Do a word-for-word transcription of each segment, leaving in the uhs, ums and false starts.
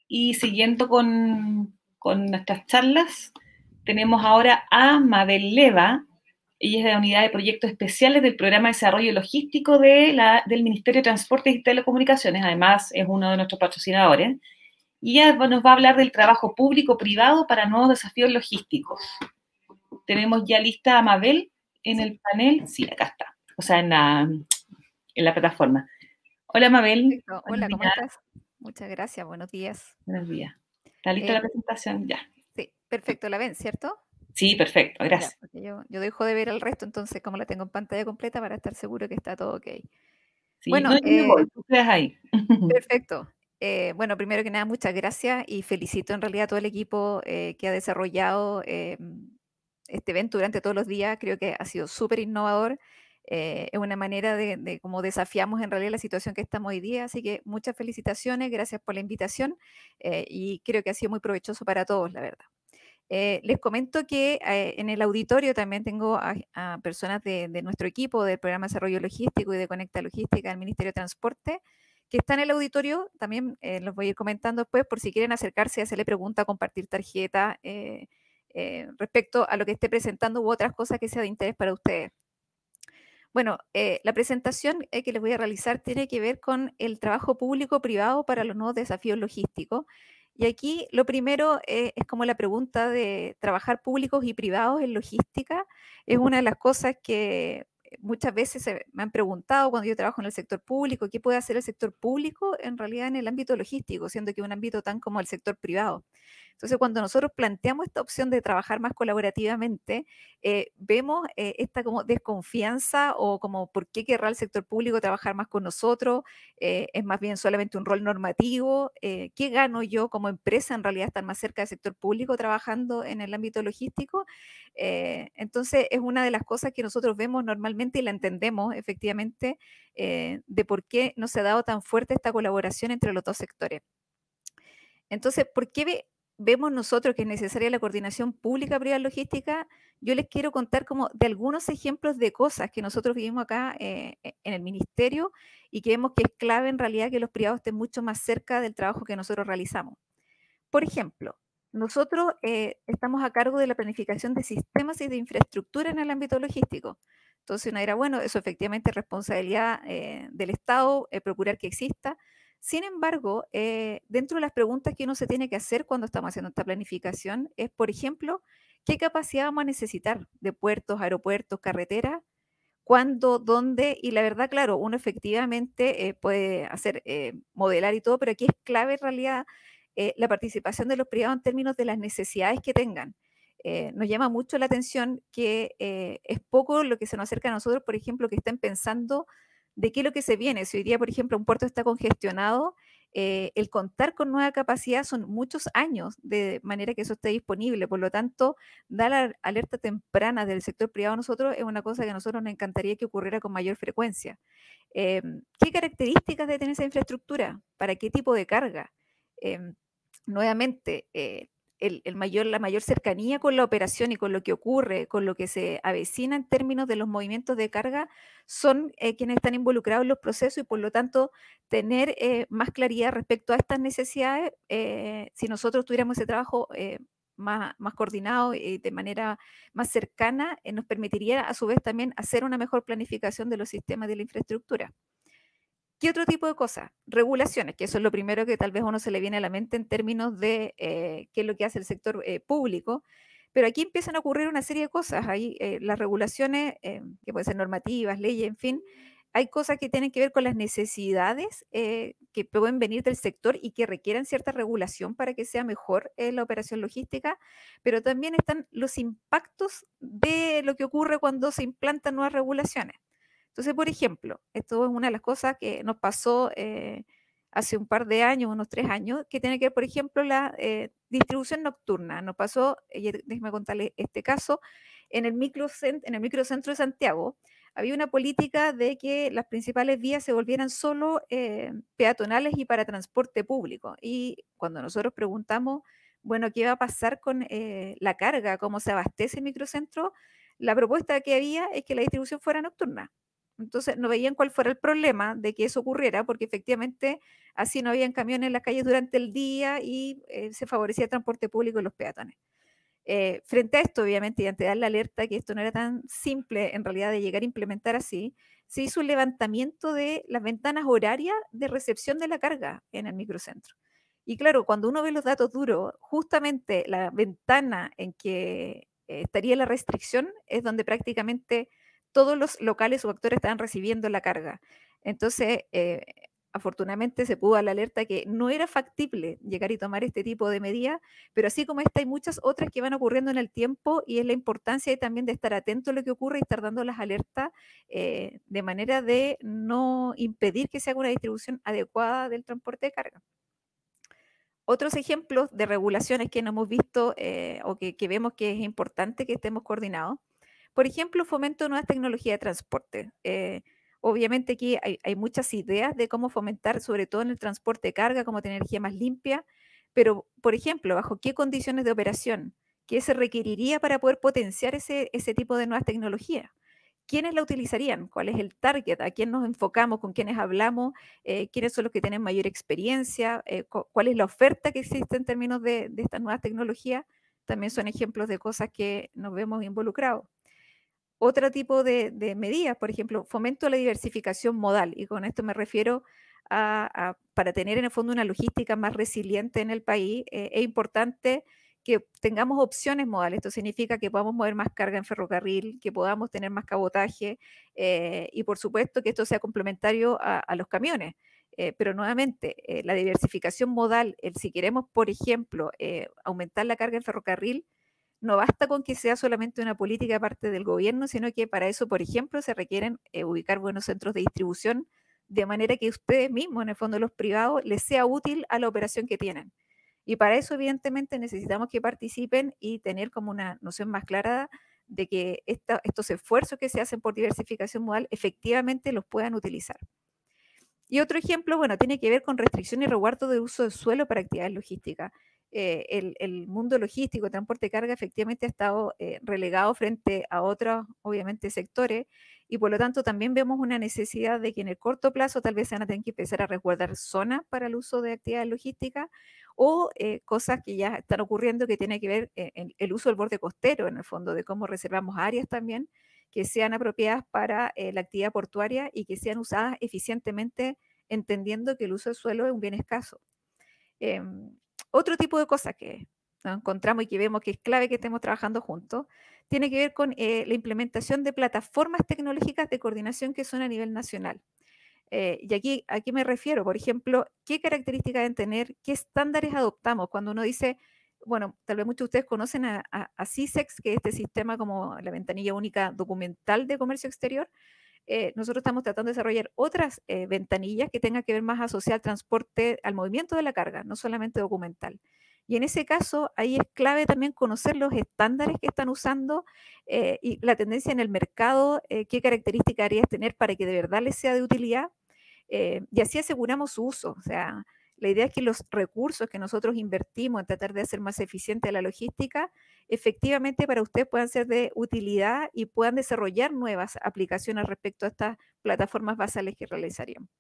Y siguiendo con, con nuestras charlas, tenemos ahora a Mabel Leva. Ella es de la Unidad de Proyectos Especiales del Programa de Desarrollo Logístico de la, del Ministerio de Transportes y Telecomunicaciones. Además, es uno de nuestros patrocinadores. Y ella nos va a hablar del trabajo público-privado para nuevos desafíos logísticos. Tenemos ya lista a Mabel en ¿Sí? el panel. Sí, acá está. O sea, en la, en la plataforma. Hola, Mabel. Perfecto. Buenos Hola, ¿cómo días. estás? Muchas gracias, buenos días. Buenos días. ¿Está lista la Eh, presentación? Ya. sí, perfecto, la ven, ¿cierto? Sí, perfecto, Ya, gracias. porque yo, yo dejo de ver el resto, entonces como la tengo en pantalla completa para estar seguro que está todo ok. Sí, Bueno, no, yo me eh, voy, tú quedas ahí. perfecto. Eh, bueno, primero que nada, muchas gracias y felicito en realidad a todo el equipo eh, que ha desarrollado eh, este evento durante todos los días. Creo que ha sido súper innovador. Eh, es una manera de, de cómo desafiamos en realidad la situación que estamos hoy día. Así que muchas felicitaciones, gracias por la invitación eh, y creo que ha sido muy provechoso para todos, la verdad. Eh, les comento que eh, en el auditorio también tengo a, a personas de, de nuestro equipo del Programa de Desarrollo Logístico y de Conecta Logística del Ministerio de Transporte que están en el auditorio. También eh, los voy a ir comentando después por si quieren acercarse y hacerle pregunta, compartir tarjeta eh, eh, respecto a lo que esté presentando u otras cosas que sea de interés para ustedes. Bueno, eh, la presentación eh, que les voy a realizar tiene que ver con el trabajo público-privado para los nuevos desafíos logísticos. Y aquí lo primero eh, es como la pregunta de trabajar públicos y privados en logística. Es una de las cosas que muchas veces se me han preguntado cuando yo trabajo en el sector público, ¿qué puede hacer el sector público en realidad en el ámbito logístico, siendo que es un ámbito tan como el sector privado? Entonces, cuando nosotros planteamos esta opción de trabajar más colaborativamente, eh, vemos eh, esta como desconfianza o como por qué querrá el sector público trabajar más con nosotros, eh, es más bien solamente un rol normativo, eh, ¿qué gano yo como empresa en realidad estar más cerca del sector público trabajando en el ámbito logístico? Eh, entonces es una de las cosas que nosotros vemos normalmente y la entendemos efectivamente eh, de por qué no se ha dado tan fuerte esta colaboración entre los dos sectores. Entonces, ¿por qué ve- vemos nosotros que es necesaria la coordinación pública privada logística? Yo les quiero contar como de algunos ejemplos de cosas que nosotros vivimos acá eh, e- en el ministerio y que vemos que es clave en realidad que los privados estén mucho más cerca del trabajo que nosotros realizamos. Por ejemplo, nosotros eh, estamos a cargo de la planificación de sistemas y de infraestructura en el ámbito logístico. Entonces, una era, bueno, eso efectivamente es responsabilidad eh, del Estado, eh, procurar que exista. Sin embargo, eh, dentro de las preguntas que uno se tiene que hacer cuando estamos haciendo esta planificación es, por ejemplo, ¿qué capacidad vamos a necesitar de puertos, aeropuertos, carreteras? ¿Cuándo, dónde? Y la verdad, claro, uno efectivamente eh, puede hacer, eh, modelar y todo, pero aquí es clave en realidad eh, la participación de los privados en términos de las necesidades que tengan. Eh, nos llama mucho la atención que eh, es poco lo que se nos acerca a nosotros, por ejemplo, que estén pensando de qué es lo que se viene. Si hoy día, por ejemplo, un puerto está congestionado, eh, el contar con nueva capacidad son muchos años de manera que eso esté disponible. Por lo tanto, dar la alerta temprana del sector privado a nosotros es una cosa que a nosotros nos encantaría que ocurriera con mayor frecuencia. Eh, ¿Qué características debe tener esa infraestructura? ¿Para qué tipo de carga? Eh, Nuevamente, eh, el, el mayor, la mayor cercanía con la operación y con lo que ocurre, con lo que se avecina en términos de los movimientos de carga, son eh, quienes están involucrados en los procesos y por lo tanto tener eh, más claridad respecto a estas necesidades, eh, si nosotros tuviéramos ese trabajo eh, más, más coordinado y de manera más cercana, eh, nos permitiría a su vez también hacer una mejor planificación de los sistemas de la infraestructura. ¿Qué otro tipo de cosas? Regulaciones, que eso es lo primero que tal vez a uno se le viene a la mente en términos de eh, qué es lo que hace el sector eh, público, pero aquí empiezan a ocurrir una serie de cosas. Hay eh, las regulaciones, eh, que pueden ser normativas, leyes, en fin, hay cosas que tienen que ver con las necesidades eh, que pueden venir del sector y que requieren cierta regulación para que sea mejor eh, la operación logística, pero también están los impactos de lo que ocurre cuando se implantan nuevas regulaciones. Entonces, por ejemplo, esto es una de las cosas que nos pasó eh, hace un par de años, unos tres años, que tiene que ver, por ejemplo, la eh, distribución nocturna. Nos pasó, y déjeme contarle este caso, en el, microcent en el microcentro de Santiago, había una política de que las principales vías se volvieran solo eh, peatonales y para transporte público. Y cuando nosotros preguntamos, bueno, ¿qué va a pasar con eh, la carga? ¿Cómo se abastece el microcentro? La propuesta que había es que la distribución fuera nocturna. Entonces no veían cuál fuera el problema de que eso ocurriera, porque efectivamente así no habían camiones en las calles durante el día y eh, se favorecía el transporte público y los peatones. Eh, frente a esto, obviamente, y ante dar la alerta que esto no era tan simple en realidad de llegar a implementar así, se hizo un levantamiento de las ventanas horarias de recepción de la carga en el microcentro. Y claro, cuando uno ve los datos duros, justamente la ventana en que eh, estaría la restricción es donde prácticamente todos los locales o actores estaban recibiendo la carga. Entonces, eh, afortunadamente se pudo dar la alerta que no era factible llegar y tomar este tipo de medidas, pero así como esta hay muchas otras que van ocurriendo en el tiempo y es la importancia también de estar atento a lo que ocurre y estar dando las alertas eh, de manera de no impedir que se haga una distribución adecuada del transporte de carga. Otros ejemplos de regulaciones que no hemos visto eh, o que, que vemos que es importante que estemos coordinados. Por ejemplo, fomento de nuevas tecnologías de transporte. Eh, obviamente aquí hay, hay muchas ideas de cómo fomentar, sobre todo en el transporte de carga, cómo tener energía más limpia, pero, por ejemplo, bajo qué condiciones de operación, qué se requeriría para poder potenciar ese, ese tipo de nuevas tecnologías. ¿Quiénes la utilizarían? ¿Cuál es el target? ¿A quién nos enfocamos? ¿Con quiénes hablamos? Eh, ¿Quiénes son los que tienen mayor experiencia? Eh, ¿Cuál es la oferta que existe en términos de, de estas nuevas tecnologías? También son ejemplos de cosas que nos vemos involucrados. Otro tipo de, de medidas, por ejemplo, fomento a la diversificación modal, y con esto me refiero a, a para tener en el fondo una logística más resiliente en el país, eh, es importante que tengamos opciones modales. Esto significa que podamos mover más carga en ferrocarril, que podamos tener más cabotaje eh, y por supuesto que esto sea complementario a, a los camiones. Eh, pero nuevamente, eh, la diversificación modal, el, si queremos, por ejemplo, eh, aumentar la carga en ferrocarril, no basta con que sea solamente una política parte del gobierno, sino que para eso, por ejemplo, se requieren eh, ubicar buenos centros de distribución, de manera que ustedes mismos, en el fondo los privados, les sea útil a la operación que tienen. Y para eso, evidentemente, necesitamos que participen y tener como una noción más clara de que esta, estos esfuerzos que se hacen por diversificación modal efectivamente los puedan utilizar. Y otro ejemplo, bueno, tiene que ver con restricción y resguardo de uso de suelo para actividades logísticas. Eh, el, el, mundo logístico, el transporte de carga, efectivamente ha estado eh, relegado frente a otros, obviamente, sectores, y por lo tanto también vemos una necesidad de que en el corto plazo tal vez se van a tener que empezar a resguardar zonas para el uso de actividades logísticas o eh, cosas que ya están ocurriendo que tienen que ver eh, en el uso del borde costero, en el fondo, de cómo reservamos áreas también que sean apropiadas para eh, la actividad portuaria y que sean usadas eficientemente, entendiendo que el uso del suelo es un bien escaso. Eh, otro tipo de cosas que nos encontramos y que vemos que es clave que estemos trabajando juntos, tiene que ver con eh, la implementación de plataformas tecnológicas de coordinación que son a nivel nacional. Eh, y aquí, aquí me refiero, por ejemplo, qué características deben tener, qué estándares adoptamos. Cuando uno dice, bueno, tal vez muchos de ustedes conocen a, a, a CISEX, que es este sistema como la ventanilla única documental de comercio exterior. Eh, nosotros estamos tratando de desarrollar otras eh, ventanillas que tengan que ver más asociadas al transporte, al movimiento de la carga, no solamente documental. Y en ese caso, ahí es clave también conocer los estándares que están usando eh, y la tendencia en el mercado, eh, qué características harías tener para que de verdad les sea de utilidad. Eh, y así aseguramos su uso. O sea, la idea es que los recursos que nosotros invertimos en tratar de hacer más eficiente la logística, efectivamente para ustedes puedan ser de utilidad y puedan desarrollar nuevas aplicaciones respecto a estas plataformas basales que realizaríamos.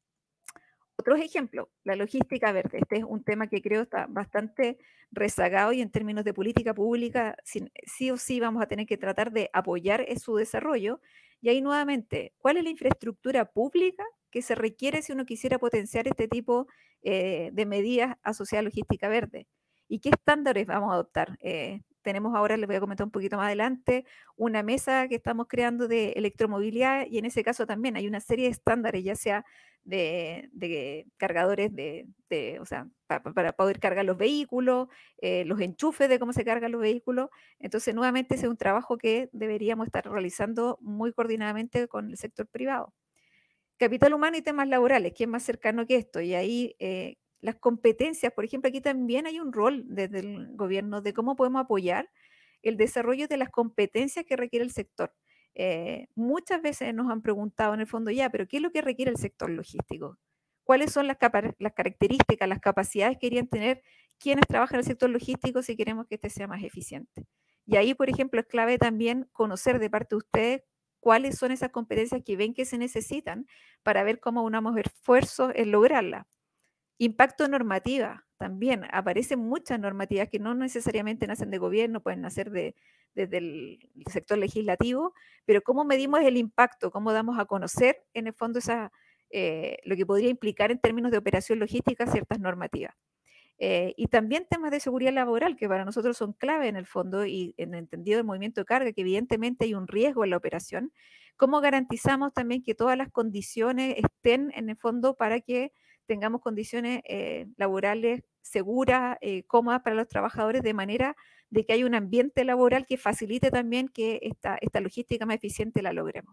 Otros ejemplos, la logística verde. Este es un tema que creo está bastante rezagado y en términos de política pública, sí, sí o sí vamos a tener que tratar de apoyar su desarrollo. Y ahí nuevamente, ¿cuál es la infraestructura pública que se requiere si uno quisiera potenciar este tipo eh, de medidas asociadas a logística verde? ¿Y qué estándares vamos a adoptar? Eh, tenemos ahora, les voy a comentar un poquito más adelante, una mesa que estamos creando de electromovilidad y en ese caso también hay una serie de estándares, ya sea de, de cargadores de, de o sea, pa, para poder cargar los vehículos, eh, los enchufes de cómo se cargan los vehículos. Entonces, nuevamente, ese es un trabajo que deberíamos estar realizando muy coordinadamente con el sector privado. Capital humano y temas laborales, ¿quién más cercano que esto? Y ahí eh, las competencias, por ejemplo, aquí también hay un rol desde el gobierno de cómo podemos apoyar el desarrollo de las competencias que requiere el sector. Eh, muchas veces nos han preguntado en el fondo, ya, pero ¿qué es lo que requiere el sector logístico? ¿Cuáles son las, las características, las capacidades que querían tener quienes trabajan en el sector logístico si queremos que este sea más eficiente? Y ahí, por ejemplo, es clave también conocer de parte de ustedes cuáles son esas competencias que ven que se necesitan para ver cómo unamos esfuerzos en lograrlas. Impacto normativa, también aparecen muchas normativas que no necesariamente nacen de gobierno, pueden nacer de, desde el sector legislativo, pero cómo medimos el impacto, cómo damos a conocer en el fondo esa, eh, lo que podría implicar en términos de operación logística ciertas normativas. Eh, y también temas de seguridad laboral, que para nosotros son clave en el fondo y en el entendido del movimiento de carga, que evidentemente hay un riesgo en la operación. ¿Cómo garantizamos también que todas las condiciones estén en el fondo para que tengamos condiciones eh, laborales seguras, eh, cómodas para los trabajadores, de manera de que haya un ambiente laboral que facilite también que esta, esta logística más eficiente la logremos?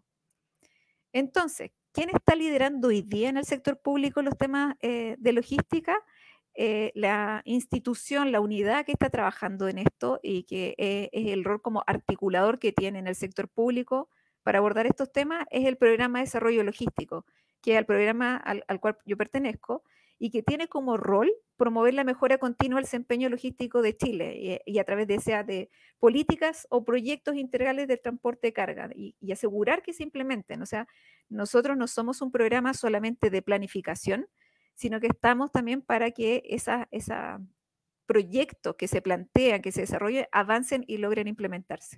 Entonces, ¿quién está liderando hoy día en el sector público los temas eh, de logística? Eh, la institución, la unidad que está trabajando en esto y que eh, es el rol como articulador que tiene en el sector público para abordar estos temas, es el Programa de Desarrollo Logístico, que es el programa al, al cual yo pertenezco y que tiene como rol promover la mejora continua del desempeño logístico de Chile y, y a través de, sea de políticas o proyectos integrales de transporte de carga y, y asegurar que se implementen. O sea, nosotros no somos un programa solamente de planificación, sino que estamos también para que esos esa proyectos que se plantean, que se desarrollen, avancen y logren implementarse.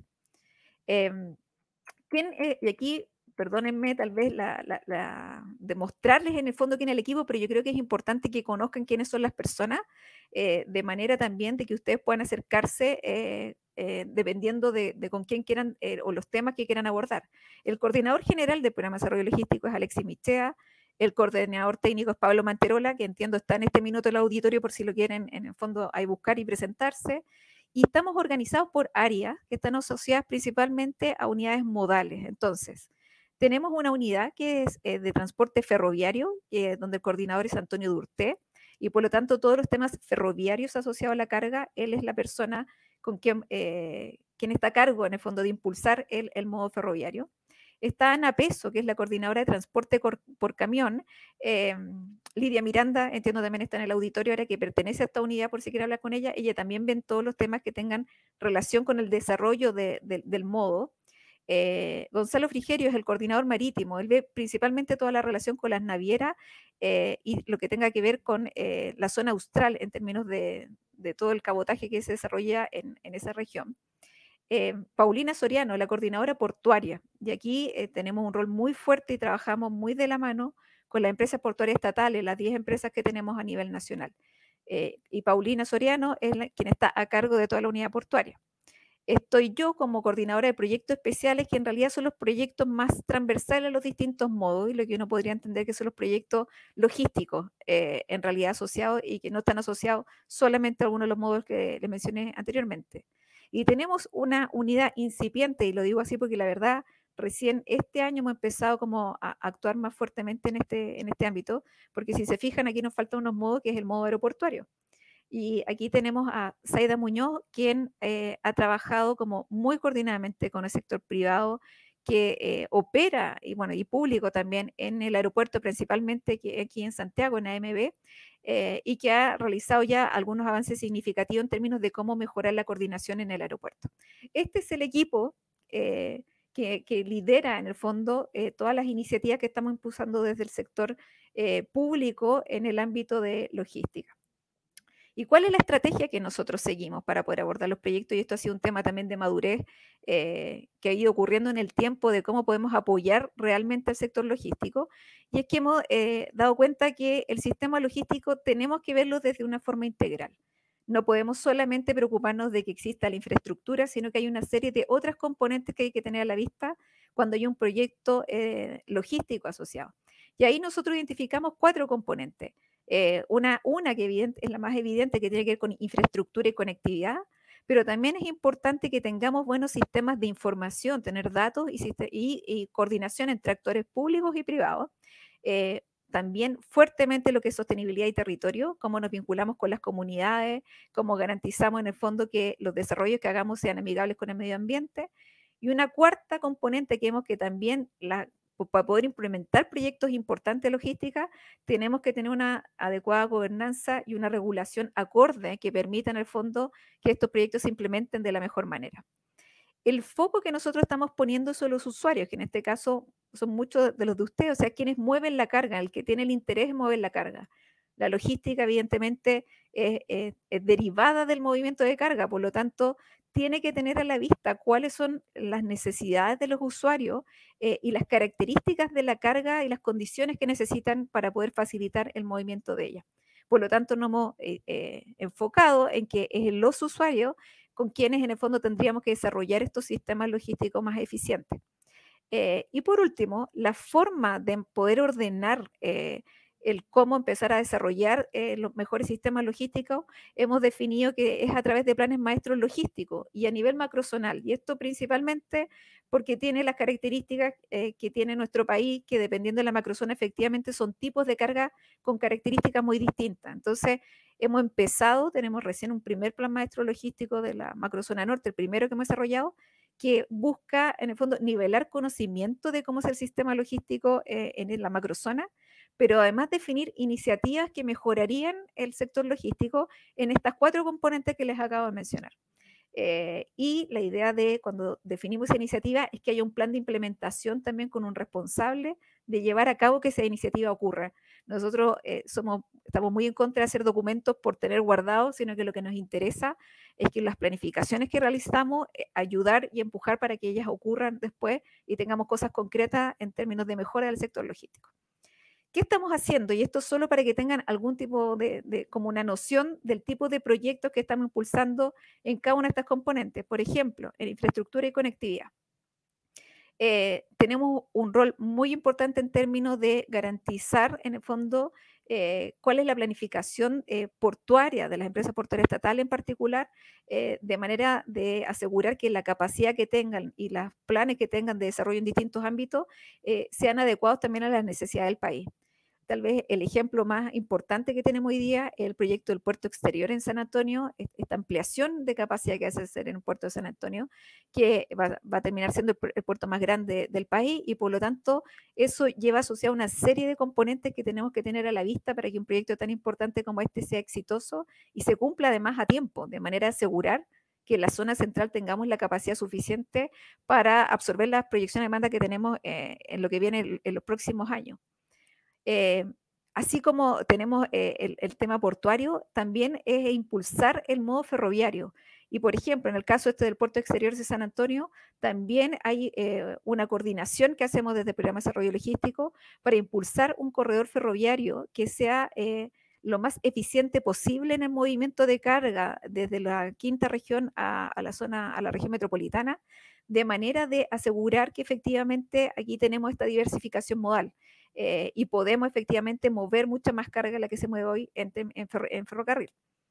Eh, ¿quién, eh, y aquí, perdónenme, tal vez la, la, la, demostrarles en el fondo quién es el equipo, pero yo creo que es importante que conozcan quiénes son las personas, eh, de manera también de que ustedes puedan acercarse eh, eh, dependiendo de, de, con quién quieran eh, o los temas que quieran abordar. El coordinador general del programa de desarrollo logístico es Alexis Michea. El coordinador técnico es Pablo Manterola, que entiendo está en este minuto en el auditorio por si lo quieren en el fondo ahí buscar y presentarse. Y estamos organizados por áreas que están asociadas principalmente a unidades modales. Entonces, tenemos una unidad que es eh, de transporte ferroviario, eh, donde el coordinador es Antonio Durté, y por lo tanto todos los temas ferroviarios asociados a la carga, él es la persona con quien, eh, quien está a cargo en el fondo de impulsar el, el modo ferroviario. Está Ana Peso, que es la coordinadora de transporte por, por camión. Eh, Lidia Miranda, entiendo también está en el auditorio ahora, que pertenece a esta unidad, por si quiere hablar con ella. Ella también ve todos los temas que tengan relación con el desarrollo de, de, del modo. Eh, Gonzalo Frigerio es el coordinador marítimo. Él ve principalmente toda la relación con las navieras eh, y lo que tenga que ver con eh, la zona austral en términos de, de todo el cabotaje que se desarrolla en, en esa región. Eh, Paulina Soriano, la coordinadora portuaria, y aquí eh, tenemos un rol muy fuerte y trabajamos muy de la mano con las empresas portuarias estatales, las diez empresas que tenemos a nivel nacional. Eh, y Paulina Soriano es la, quien está a cargo de toda la unidad portuaria. Estoy yo como coordinadora de proyectos especiales, que en realidad son los proyectos más transversales a los distintos modos, y lo que uno podría entender que son los proyectos logísticos, eh, en realidad asociados y que no están asociados solamente a algunos de los modos que les mencioné anteriormente. Y tenemos una unidad incipiente, y lo digo así porque la verdad, recién este año hemos empezado como a actuar más fuertemente en este, en este ámbito, porque si se fijan, aquí nos falta unos modos, que es el modo aeroportuario. Y aquí tenemos a Zaida Muñoz, quien eh, ha trabajado como muy coordinadamente con el sector privado, que eh, opera, y bueno, y público también, en el aeropuerto, principalmente aquí en Santiago, en A M B, eh, y que ha realizado ya algunos avances significativos en términos de cómo mejorar la coordinación en el aeropuerto. Este es el equipo eh, que, que, lidera, en el fondo, eh, todas las iniciativas que estamos impulsando desde el sector eh, público en el ámbito de logística. ¿Y cuál es la estrategia que nosotros seguimos para poder abordar los proyectos? Y esto ha sido un tema también de madurez eh, que ha ido ocurriendo en el tiempo, de cómo podemos apoyar realmente al sector logístico. Y es que hemos eh, dado cuenta que el sistema logístico tenemos que verlo desde una forma integral. No podemos solamente preocuparnos de que exista la infraestructura, sino que hay una serie de otras componentes que hay que tener a la vista cuando hay un proyecto eh, logístico asociado. Y ahí nosotros identificamos cuatro componentes. Eh, una, una que evidente, es la más evidente, que tiene que ver con infraestructura y conectividad, pero también es importante que tengamos buenos sistemas de información, tener datos y, y, y coordinación entre actores públicos y privados. Eh, también fuertemente lo que es sostenibilidad y territorio, cómo nos vinculamos con las comunidades, cómo garantizamos en el fondo que los desarrollos que hagamos sean amigables con el medio ambiente. Y una cuarta componente que vemos que también la para poder implementar proyectos importantes de logística, tenemos que tener una adecuada gobernanza y una regulación acorde que permita en el fondo que estos proyectos se implementen de la mejor manera. el foco que nosotros estamos poniendo son los usuarios, que en este caso son muchos de los de ustedes, o sea, quienes mueven la carga, el que tiene el interés en mover la carga. La logística, evidentemente, es, es- es derivada del movimiento de carga, por lo tanto, tiene que tener a la vista cuáles son las necesidades de los usuarios eh, y las características de la carga y las condiciones que necesitan para poder facilitar el movimiento de ella. Por lo tanto, nos hemos eh, eh, enfocado en que es los usuarios con quienes en el fondo tendríamos que desarrollar estos sistemas logísticos más eficientes. Eh, y por último, la forma de poder ordenar eh, el cómo empezar a desarrollar eh, los mejores sistemas logísticos, hemos definido que es a través de planes maestros logísticos y a nivel macrozonal. Y esto principalmente porque tiene las características eh, que tiene nuestro país, que dependiendo de la macrozona efectivamente son tipos de carga con características muy distintas. Entonces, hemos empezado, tenemos recién un primer plan maestro logístico de la macrozona norte, el primero que hemos desarrollado, que busca, en el fondo, nivelar conocimiento de cómo es el sistema logístico eh, en la macrozona, pero además definir iniciativas que mejorarían el sector logístico en estas cuatro componentes que les acabo de mencionar. Eh, y la idea de cuando definimos esa iniciativa es que haya un plan de implementación también con un responsable de llevar a cabo que esa iniciativa ocurra. Nosotros eh, somos, estamos muy en contra de hacer documentos por tener guardados, sino que lo que nos interesa es que las planificaciones que realizamos, eh, ayudar y empujar para que ellas ocurran después y tengamos cosas concretas en términos de mejora del sector logístico. ¿Qué estamos haciendo? Y esto solo para que tengan algún tipo de, de, como una noción del tipo de proyectos que estamos impulsando en cada una de estas componentes. Por ejemplo, en infraestructura y conectividad. Eh, tenemos un rol muy importante en términos de garantizar, en el fondo, eh, cuál es la planificación eh, portuaria de las empresas portuarias estatales en particular, eh, de manera de asegurar que la capacidad que tengan y los planes que tengan de desarrollo en distintos ámbitos eh, sean adecuados también a las necesidades del país. Tal vez el ejemplo más importante que tenemos hoy día es el proyecto del puerto exterior en San Antonio, esta ampliación de capacidad que hace hacer en el puerto de San Antonio, que va, va a terminar siendo el, el, puerto más grande del país y por lo tanto eso lleva asociado una serie de componentes que tenemos que tener a la vista para que un proyecto tan importante como este sea exitoso y se cumpla además a tiempo, de manera de asegurar que en la zona central tengamos la capacidad suficiente para absorber las proyecciones de demanda que tenemos eh, en lo que viene en, en los próximos años. Eh, así como tenemos eh, el, el, tema portuario, también es impulsar el modo ferroviario. Y por ejemplo, en el caso este del puerto exterior de San Antonio, también hay eh, una coordinación que hacemos desde el Programa de Desarrollo Logístico para impulsar un corredor ferroviario que sea eh, lo más eficiente posible en el movimiento de carga desde la quinta región a, a la zona, a la región metropolitana, de manera de asegurar que efectivamente aquí tenemos esta diversificación modal. Eh, y podemos efectivamente mover mucha más carga de la que se mueve hoy en, en, ferro, en ferrocarril.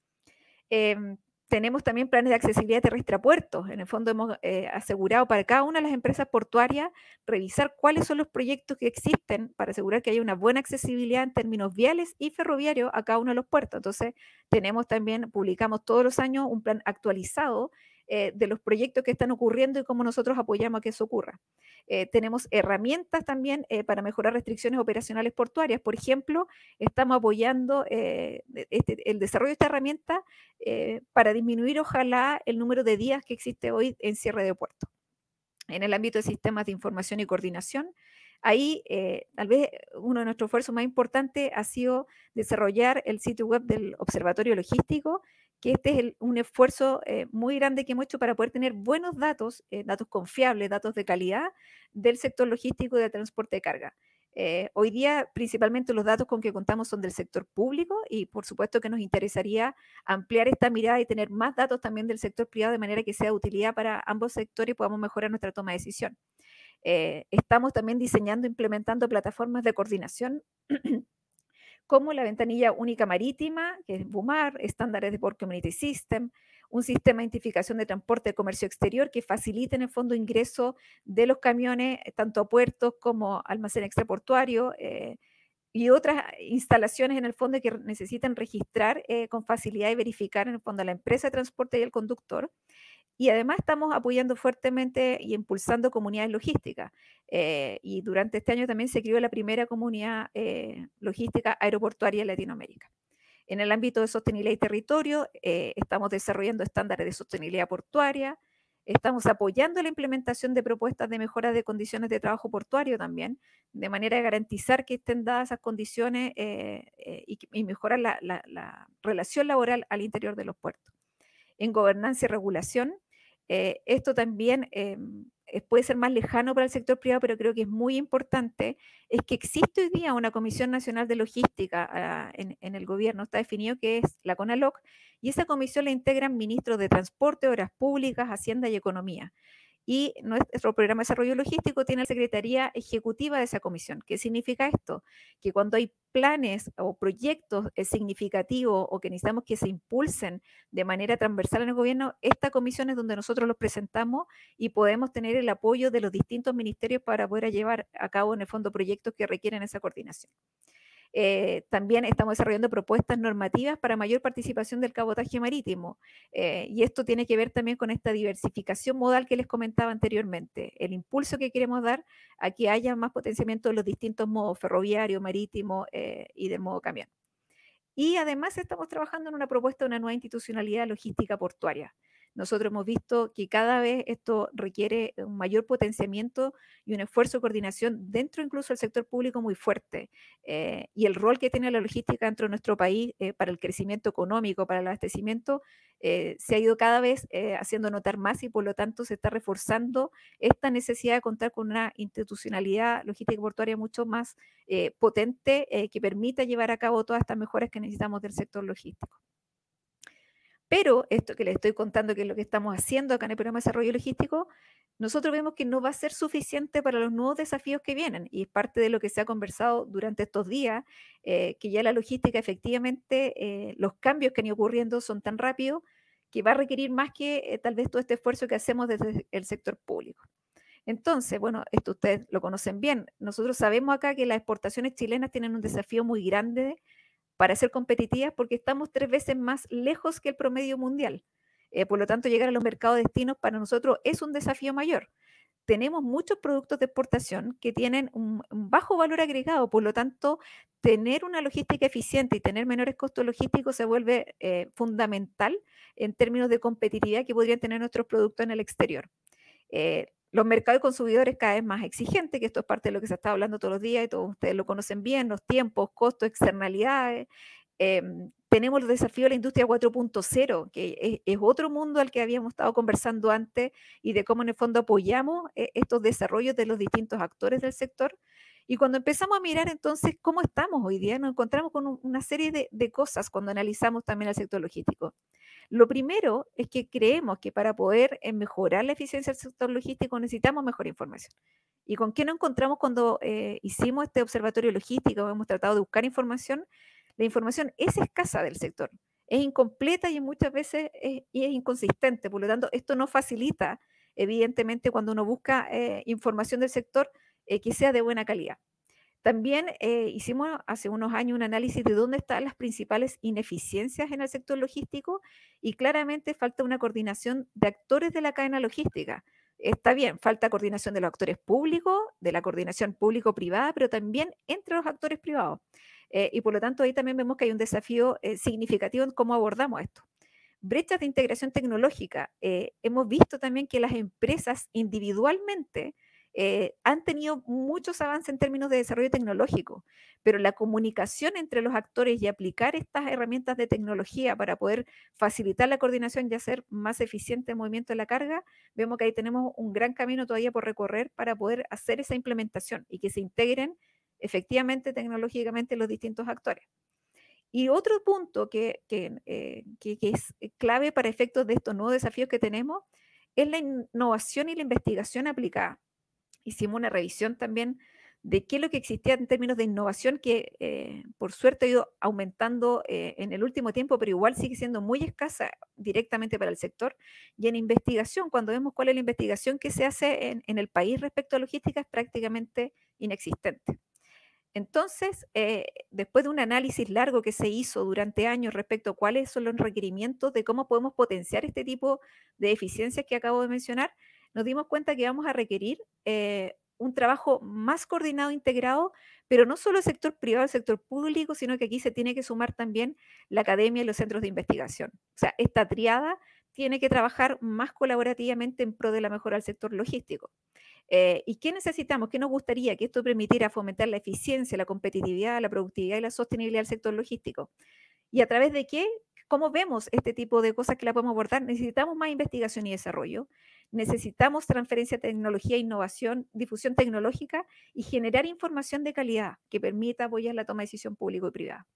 Eh, tenemos también planes de accesibilidad terrestre a puertos. En el fondo hemos eh, asegurado para cada una de las empresas portuarias revisar cuáles son los proyectos que existen para asegurar que haya una buena accesibilidad en términos viales y ferroviarios a cada uno de los puertos. Entonces, tenemos también, publicamos todos los años un plan actualizado eh, de los proyectos que están ocurriendo y cómo nosotros apoyamos a que eso ocurra. Eh, tenemos herramientas también eh, para mejorar restricciones operacionales portuarias. Por ejemplo, estamos apoyando eh, este, el desarrollo de esta herramienta eh, para disminuir, ojalá, el número de días que existe hoy en cierre de puerto. En el ámbito de sistemas de información y coordinación, ahí eh, tal vez uno de nuestros esfuerzos más importantes ha sido desarrollar el sitio web del Observatorio Logístico, que este es el, un esfuerzo eh, muy grande que hemos hecho para poder tener buenos datos, eh, datos confiables, datos de calidad del sector logístico y del transporte de carga. Eh, hoy día, principalmente los datos con que contamos son del sector público y por supuesto que nos interesaría ampliar esta mirada y tener más datos también del sector privado de manera que sea de utilidad para ambos sectores y podamos mejorar nuestra toma de decisión. Eh, estamos también diseñando e implementando plataformas de coordinación como la ventanilla única marítima, que es BUMAR, estándares de Port Community System, un sistema de identificación de transporte de comercio exterior que facilite en el fondo ingreso de los camiones, tanto a puertos como almacén extraportuario, eh, y otras instalaciones en el fondo que necesitan registrar eh, con facilidad y verificar en el fondo a la empresa de transporte y el conductor. Y además estamos apoyando fuertemente y impulsando comunidades logísticas. Eh, y durante este año también se creó la primera comunidad eh, logística aeroportuaria en Latinoamérica. En el ámbito de sostenibilidad y territorio, eh, estamos desarrollando estándares de sostenibilidad portuaria, Estamos apoyando la implementación de propuestas de mejora de condiciones de trabajo portuario también, de manera de garantizar que estén dadas esas condiciones eh, eh, y, y mejorar la, la, la relación laboral al interior de los puertos. En gobernanza y regulación, eh, esto también eh, puede ser más lejano para el sector privado, pero creo que es muy importante, es que existe hoy día una Comisión Nacional de Logística uh, en, en el gobierno, está definido que es la CONALOC, y esa comisión la integran ministros de Transporte, Obras Públicas, Hacienda y Economía. Y nuestro programa de desarrollo logístico tiene la Secretaría Ejecutiva de esa comisión. ¿Qué significa esto? Que cuando hay planes o proyectos significativos o que necesitamos que se impulsen de manera transversal en el gobierno, esta comisión es donde nosotros los presentamos y podemos tener el apoyo de los distintos ministerios para poder llevar a cabo en el fondo proyectos que requieren esa coordinación. Eh, también estamos desarrollando propuestas normativas para mayor participación del cabotaje marítimo. Eh, y esto tiene que ver también con esta diversificación modal que les comentaba anteriormente, el impulso que queremos dar a que haya más potenciamiento de los distintos modos, ferroviario, marítimo eh, y del modo camión. Y además estamos trabajando en una propuesta de una nueva institucionalidad logística portuaria. Nosotros hemos visto que cada vez esto requiere un mayor potenciamiento y un esfuerzo de coordinación dentro incluso del sector público muy fuerte. Eh, y el rol que tiene la logística dentro de nuestro país eh, para el crecimiento económico, para el abastecimiento, eh, se ha ido cada vez eh, haciendo notar más y por lo tanto se está reforzando esta necesidad de contar con una institucionalidad logística portuaria mucho más eh, potente eh, que permita llevar a cabo todas estas mejoras que necesitamos del sector logístico. Pero esto que les estoy contando, que es lo que estamos haciendo acá en el programa de desarrollo logístico, nosotros vemos que no va a ser suficiente para los nuevos desafíos que vienen, y es parte de lo que se ha conversado durante estos días, eh, que ya la logística efectivamente, eh, los cambios que han ido ocurriendo son tan rápidos que va a requerir más que eh, tal vez todo este esfuerzo que hacemos desde el sector público. Entonces, bueno, esto ustedes lo conocen bien, nosotros sabemos acá que las exportaciones chilenas tienen un desafío muy grande para ser competitivas porque estamos tres veces más lejos que el promedio mundial. Eh, por lo tanto, llegar a los mercados destinos para nosotros es un desafío mayor. Tenemos muchos productos de exportación que tienen un, un bajo valor agregado, por lo tanto, tener una logística eficiente y tener menores costos logísticos se vuelve eh, fundamental en términos de competitividad que podrían tener nuestros productos en el exterior. Eh, los mercados de consumidores cada vez más exigentes, que esto es parte de lo que se está hablando todos los días y todos ustedes lo conocen bien, los tiempos, costos, externalidades. Eh, tenemos los desafíos de la industria cuatro punto cero, que es, es, otro mundo al que habíamos estado conversando antes y de cómo en el fondo apoyamos eh, estos desarrollos de los distintos actores del sector. Y cuando empezamos a mirar entonces cómo estamos hoy día, nos encontramos con un, una serie de, de cosas cuando analizamos también el sector logístico. Lo primero es que creemos que para poder eh, mejorar la eficiencia del sector logístico necesitamos mejor información. ¿Y con qué nos encontramos cuando eh, hicimos este observatorio logístico? Hemos tratado de buscar información. La información es escasa del sector, es incompleta y muchas veces es, y es inconsistente. Por lo tanto, esto no facilita, evidentemente, cuando uno busca eh, información del sector eh, que sea de buena calidad. También eh, hicimos hace unos años un análisis de dónde están las principales ineficiencias en el sector logístico y claramente falta una coordinación de actores de la cadena logística. Está bien, falta coordinación de los actores públicos, de la coordinación público-privada, pero también entre los actores privados. Eh, y por lo tanto ahí también vemos que hay un desafío eh, significativo en cómo abordamos esto. Brechas de integración tecnológica. Eh, hemos visto también que las empresas individualmente eh, han tenido muchos avances en términos de desarrollo tecnológico, pero la comunicación entre los actores y aplicar estas herramientas de tecnología para poder facilitar la coordinación y hacer más eficiente el movimiento de la carga, vemos que ahí tenemos un gran camino todavía por recorrer para poder hacer esa implementación y que se integren efectivamente tecnológicamente los distintos actores. Y otro punto que, que, eh, que, que es clave para efectos de estos nuevos desafíos que tenemos es la innovación y la investigación aplicada. Hicimos una revisión también de qué es lo que existía en términos de innovación que eh, por suerte ha ido aumentando eh, en el último tiempo, pero igual sigue siendo muy escasa directamente para el sector. Y en investigación, cuando vemos cuál es la investigación que se hace en, en el país respecto a logística, es prácticamente inexistente. Entonces, eh, después de un análisis largo que se hizo durante años respecto a cuáles son los requerimientos de cómo podemos potenciar este tipo de eficiencias que acabo de mencionar, nos dimos cuenta que vamos a requerir eh, un trabajo más coordinado, integrado, pero no solo el sector privado, el sector público, sino que aquí se tiene que sumar también la academia y los centros de investigación. O sea, esta triada tiene que trabajar más colaborativamente en pro de la mejora del sector logístico. Eh, ¿Y qué necesitamos? ¿Qué nos gustaría? Que esto permitiera fomentar la eficiencia, la competitividad, la productividad y la sostenibilidad del sector logístico. ¿Y a través de qué? ¿Cómo vemos este tipo de cosas que la podemos abordar? Necesitamos más investigación y desarrollo, necesitamos transferencia de tecnología, innovación, difusión tecnológica y generar información de calidad que permita apoyar la toma de decisión público y privada.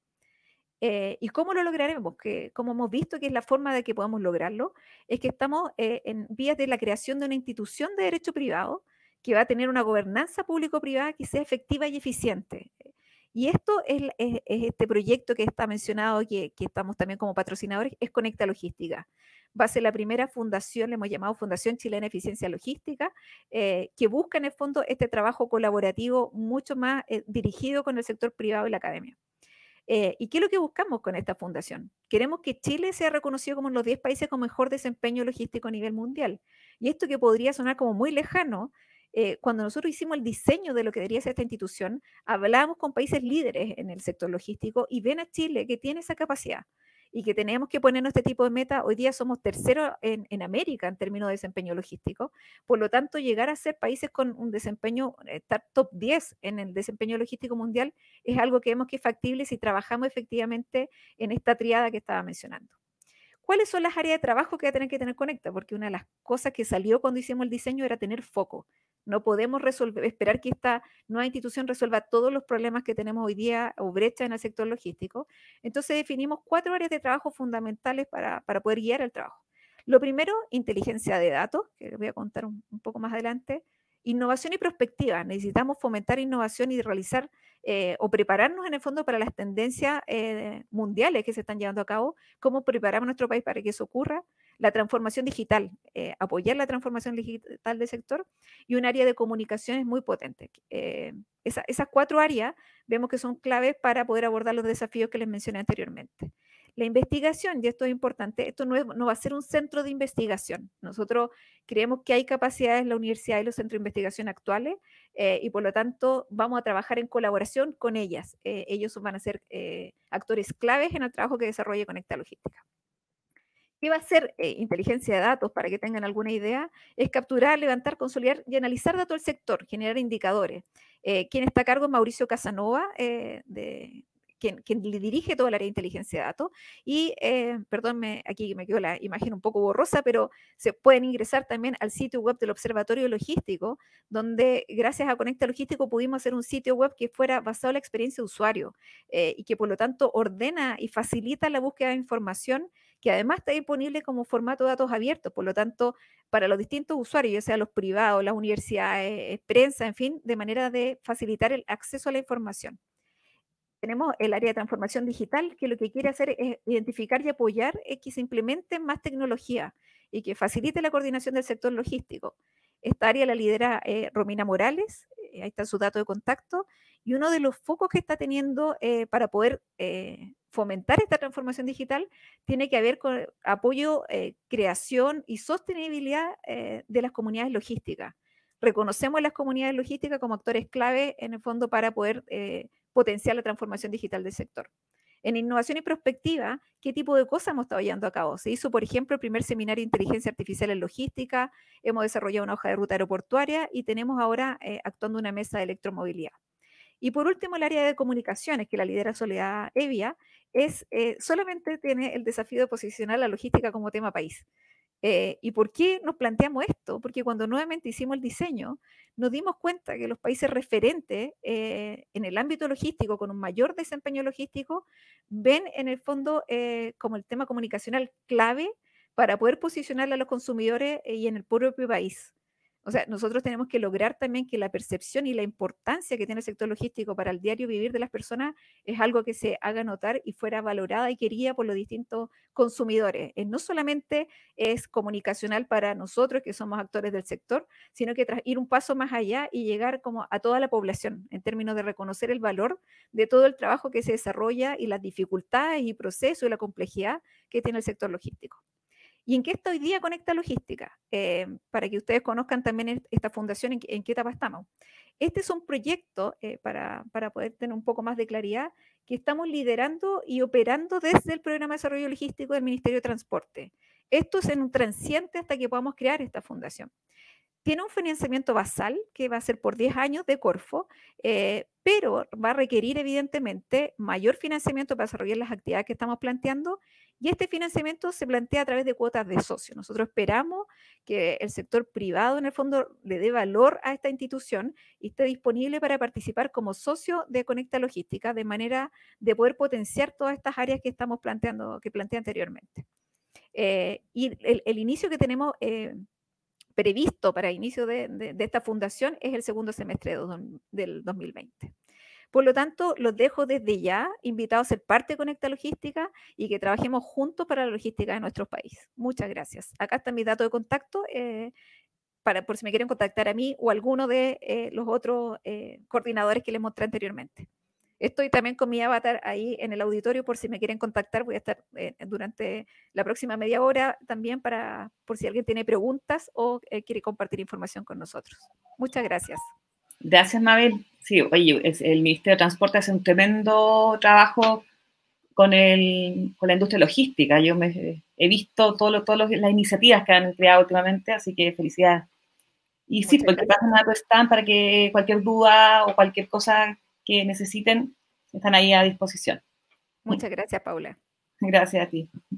Eh, ¿Y cómo lo lograremos? Que, como hemos visto que es la forma de que podamos lograrlo, es que estamos eh, en vías de la creación de una institución de derecho privado que va a tener una gobernanza público-privada que sea efectiva y eficiente. Y esto es, es- es este proyecto que está mencionado, que, que estamos también como patrocinadores, es Conecta Logística. Va a ser la primera fundación, le hemos llamado Fundación Chilena de Eficiencia Logística, eh, que busca en el fondo este trabajo colaborativo mucho más eh, dirigido con el sector privado y la academia. Eh, ¿Y qué es lo que buscamos con esta fundación? Queremos que Chile sea reconocido como uno de los diez países con mejor desempeño logístico a nivel mundial. Y esto que podría sonar como muy lejano, eh, cuando nosotros hicimos el diseño de lo que debería ser esta institución, hablábamos con países líderes en el sector logístico y ven a Chile que tiene esa capacidad y que tenemos que ponernos este tipo de meta. Hoy día somos terceros en, en América en términos de desempeño logístico. Por lo tanto, llegar a ser países con un desempeño, estar top diez en el desempeño logístico mundial es algo que vemos que es factible si trabajamos efectivamente en esta triada que estaba mencionando. ¿Cuáles son las áreas de trabajo que va a tener que tener Conecta? Porque una de las cosas que salió cuando hicimos el diseño era tener foco. No podemos resolver, esperar que esta nueva institución resuelva todos los problemas que tenemos hoy día o brechas en el sector logístico. Entonces definimos cuatro áreas de trabajo fundamentales para, para poder guiar el trabajo. Lo primero, inteligencia de datos, que les voy a contar un, un poco más adelante. Innovación y prospectiva. Necesitamos fomentar innovación y realizar eh, o prepararnos en el fondo para las tendencias eh, mundiales que se están llevando a cabo, cómo preparamos nuestro país para que eso ocurra, la transformación digital, eh, apoyar la transformación digital del sector y un área de comunicaciones muy potente. Eh, esa, esas cuatro áreas vemos que son claves para poder abordar los desafíos que les mencioné anteriormente. La investigación, y esto es importante, esto no, es, no va a ser un centro de investigación. Nosotros creemos que hay capacidades en la universidad y los centros de investigación actuales eh, y por lo tanto vamos a trabajar en colaboración con ellas. Eh, ellos van a ser eh, actores claves en el trabajo que desarrolle Conecta Logística. ¿Qué va a hacer eh, inteligencia de datos? Para que tengan alguna idea, es capturar, levantar, consolidar y analizar datos del sector, generar indicadores. Eh, quien está a cargo es Mauricio Casanova, eh, de, quien, quien, le dirige toda el área de inteligencia de datos. Y, eh, perdón, me, aquí me quedó la imagen un poco borrosa, pero se pueden ingresar también al sitio web del Observatorio Logístico, donde gracias a Conecta Logístico pudimos hacer un sitio web que fuera basado en la experiencia de usuario eh, y que por lo tanto ordena y facilita la búsqueda de información, que además está disponible como formato de datos abiertos, por lo tanto, para los distintos usuarios, ya sea los privados, las universidades, prensa, en fin, de manera de facilitar el acceso a la información. Tenemos el área de transformación digital, que lo que quiere hacer es identificar y apoyar es que se implementen más tecnología y que facilite la coordinación del sector logístico. Esta área la lidera eh, Romina Morales, eh, ahí está su dato de contacto, y uno de los focos que está teniendo eh, para poder eh, fomentar esta transformación digital tiene que ver con apoyo, eh, creación y sostenibilidad eh, de las comunidades logísticas. Reconocemos las comunidades logísticas como actores clave en el fondo para poder eh, potenciar la transformación digital del sector. En innovación y prospectiva, ¿qué tipo de cosas hemos estado llevando a cabo? Se hizo, por ejemplo, el primer seminario de inteligencia artificial en logística, hemos desarrollado una hoja de ruta aeroportuaria y tenemos ahora eh, actuando una mesa de electromovilidad. Y por último, el área de comunicaciones, que la lidera Soledad Evia, es, eh, solamente tiene el desafío de posicionar la logística como tema país. Eh, ¿Y por qué nos planteamos esto? Porque cuando nuevamente hicimos el diseño, nos dimos cuenta que los países referentes eh, en el ámbito logístico, con un mayor desempeño logístico, ven en el fondo eh, como el tema comunicacional clave para poder posicionarle a los consumidores eh, y en el propio país. O sea, nosotros tenemos que lograr también que la percepción y la importancia que tiene el sector logístico para el diario vivir de las personas es algo que se haga notar y fuera valorada y querida por los distintos consumidores. Eh, no solamente es comunicacional para nosotros que somos actores del sector, sino que tras ir un paso más allá y llegar como a toda la población en términos de reconocer el valor de todo el trabajo que se desarrolla y las dificultades y procesos y la complejidad que tiene el sector logístico. ¿Y en qué está hoy día Conecta Logística? Eh, para que ustedes conozcan también esta fundación, en, en qué etapa estamos. Este es un proyecto, eh, para, para poder tener un poco más de claridad, que estamos liderando y operando desde el Programa de Desarrollo Logístico del Ministerio de Transporte. Esto es en un transiente hasta que podamos crear esta fundación. Tiene un financiamiento basal que va a ser por diez años de Corfo, eh, pero va a requerir evidentemente mayor financiamiento para desarrollar las actividades que estamos planteando, y este financiamiento se plantea a través de cuotas de socio. Nosotros esperamos que el sector privado en el fondo le dé valor a esta institución y esté disponible para participar como socio de Conecta Logística, de manera de poder potenciar todas estas áreas que estamos planteando, que planteé anteriormente. Eh, y el, el inicio que tenemos eh, previsto para inicio de, de, de esta fundación es el segundo semestre de, del dos mil veinte. Por lo tanto, los dejo desde ya invitados a ser parte de Conecta Logística y que trabajemos juntos para la logística de nuestro país. Muchas gracias. Acá está mi dato de contacto eh, para, por si me quieren contactar a mí o a alguno de eh, los otros eh, coordinadores que les mostré anteriormente. Estoy también con mi avatar ahí en el auditorio por si me quieren contactar. Voy a estar eh, durante la próxima media hora también para por si alguien tiene preguntas o eh, quiere compartir información con nosotros. Muchas gracias. Gracias, Mabel. Sí, oye, el Ministerio de Transporte hace un tremendo trabajo con, el, con la industria logística. Yo me, he visto todas todo las iniciativas que han creado últimamente, así que felicidades. Y Muchas sí, porque pasen a tu stand para que cualquier duda o cualquier cosa que necesiten están ahí a disposición. Muchas gracias, Paula. Gracias a ti.